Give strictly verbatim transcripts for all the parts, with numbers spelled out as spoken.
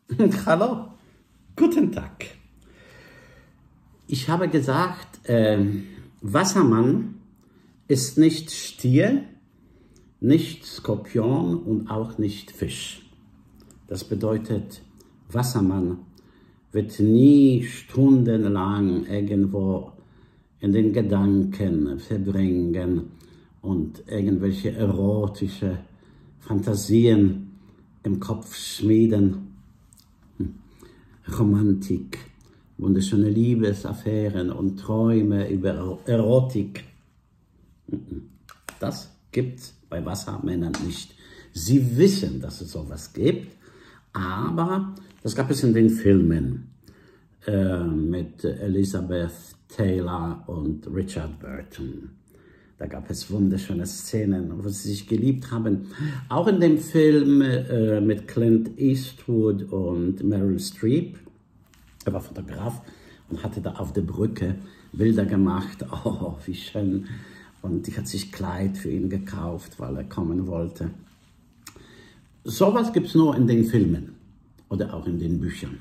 Hallo, guten Tag. Ich habe gesagt, äh, Wassermann ist nicht Stier, nicht Skorpion und auch nicht Fisch. Das bedeutet, Wassermann wird nie stundenlang irgendwo in den Gedanken verbringen und irgendwelche erotische Fantasien im Kopf schmieden. Romantik, wunderschöne Liebesaffären und Träume über Erotik. Das gibt's bei Wassermännern nicht. Sie wissen, dass es sowas gibt, aber das gab es in den Filmen äh, mit Elizabeth Taylor und Richard Burton. Da gab es wunderschöne Szenen, wo sie sich geliebt haben. Auch in dem Film äh, mit Clint Eastwood und Meryl Streep. Er war Fotograf und hatte da auf der Brücke Bilder gemacht. Oh, wie schön. Und die hat sich Kleid für ihn gekauft, weil er kommen wollte. Sowas gibt es nur in den Filmen oder auch in den Büchern.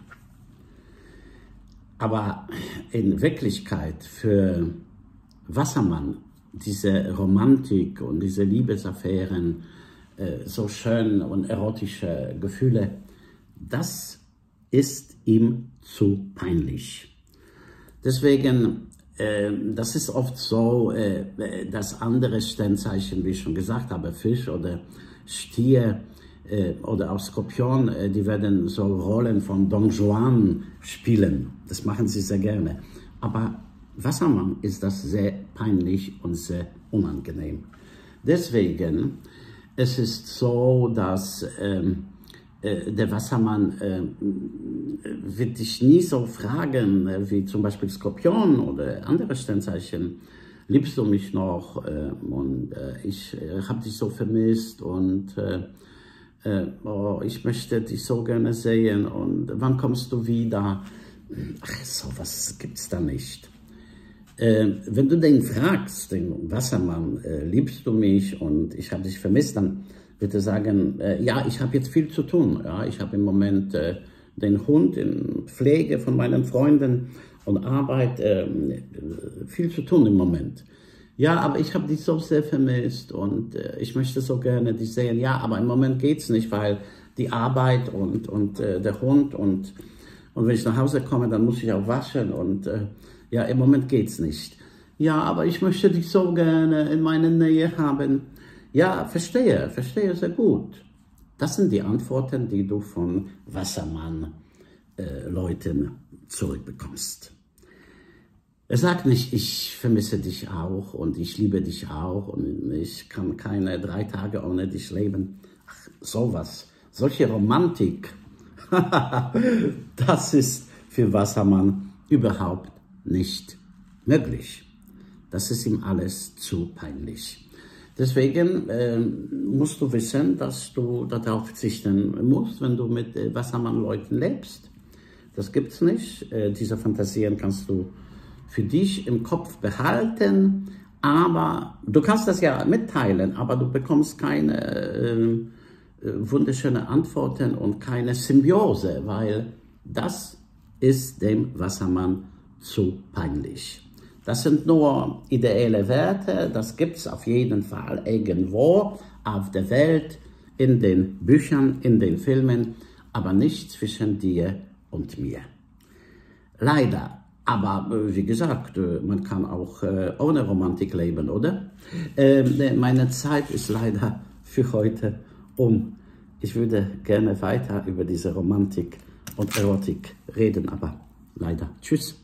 Aber in Wirklichkeit für Wassermann, diese Romantik und diese Liebesaffären, äh, so schön und erotische Gefühle, das ist ihm zu peinlich. Deswegen, äh, das ist oft so, äh, dass andere Sternzeichen, wie ich schon gesagt habe, Fisch oder Stier äh, oder auch Skorpion, äh, die werden so Rollen von Don Juan spielen. Das machen sie sehr gerne. Aber Wassermann ist das sehr peinlich und sehr unangenehm. Deswegen, es ist so, dass ähm, äh, der Wassermann äh, wird dich nie so fragen, äh, wie zum Beispiel Skorpion oder andere Sternzeichen, liebst du mich noch? Äh, und äh, ich äh, habe dich so vermisst und äh, äh, oh, ich möchte dich so gerne sehen und wann kommst du wieder? Ach, sowas gibt es da nicht. Äh, wenn du den fragst, den Wassermann, äh, liebst du mich und ich habe dich vermisst, dann wird er sagen, äh, ja, ich habe jetzt viel zu tun. Ja, ich habe im Moment äh, den Hund in Pflege von meinen Freunden und Arbeit, äh, viel zu tun im Moment. Ja, aber ich habe dich so sehr vermisst und äh, ich möchte so gerne dich sehen. Ja, aber im Moment geht's nicht, weil die Arbeit und, und äh, der Hund und, und wenn ich nach Hause komme, dann muss ich auch waschen und äh, ja, im Moment geht's nicht. Ja, aber ich möchte dich so gerne in meiner Nähe haben. Ja, verstehe, verstehe sehr gut. Das sind die Antworten, die du von Wassermann-Leuten äh, zurückbekommst. Er sagt nicht, ich vermisse dich auch und ich liebe dich auch und ich kann keine drei Tage ohne dich leben. Ach, sowas, solche Romantik, das ist für Wassermann überhaupt nicht möglich. Das ist ihm alles zu peinlich. Deswegen äh, musst du wissen, dass du darauf verzichten musst, wenn du mit äh, Wassermann-Leuten lebst. Das gibt's nicht. Äh, diese Fantasien kannst du für dich im Kopf behalten, aber du kannst das ja mitteilen, aber du bekommst keine äh, wunderschöne Antworten und keine Symbiose, weil das ist dem Wassermann zu peinlich. Das sind nur ideelle Werte, das gibt es auf jeden Fall irgendwo auf der Welt, in den Büchern, in den Filmen, aber nicht zwischen dir und mir. Leider, aber wie gesagt, man kann auch ohne Romantik leben, oder? Meine Zeit ist leider für heute um. Ich würde gerne weiter über diese Romantik und Erotik reden, aber leider. Tschüss.